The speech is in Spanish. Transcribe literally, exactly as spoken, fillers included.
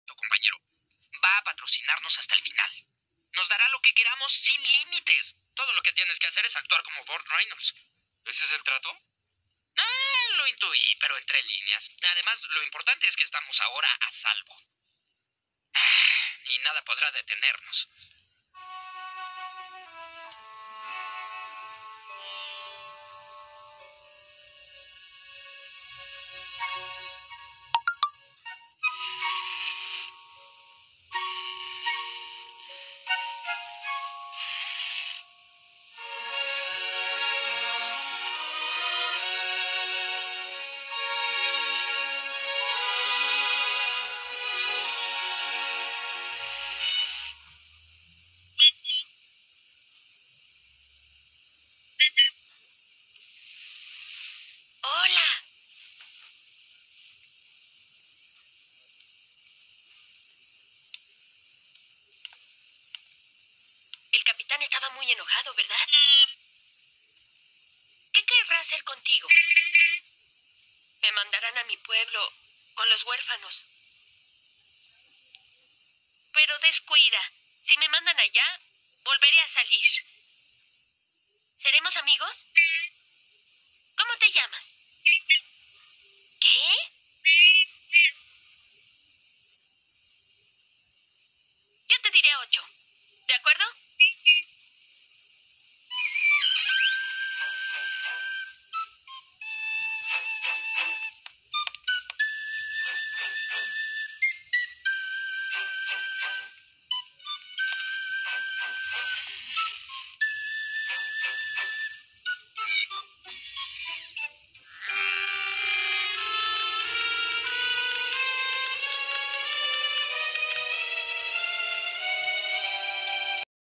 compañero. Va a patrocinarnos hasta el final. Nos dará lo que queramos sin límites. Todo lo que tienes que hacer es actuar como Burt Reynolds. ¿Ese es el trato? Ah, lo intuí, pero entre líneas. Además, lo importante es que estamos ahora a salvo. Ah, y nada podrá detenernos. Hola. El capitán estaba muy enojado, ¿verdad? ¿Qué querrá hacer contigo? Me mandarán a mi pueblo con los huérfanos. Pero descuida. Si me mandan allá, volveré a salir. ¿Seremos amigos? ¿Cómo te llamas? ¿Qué? Yo te diré ocho. ¿De acuerdo?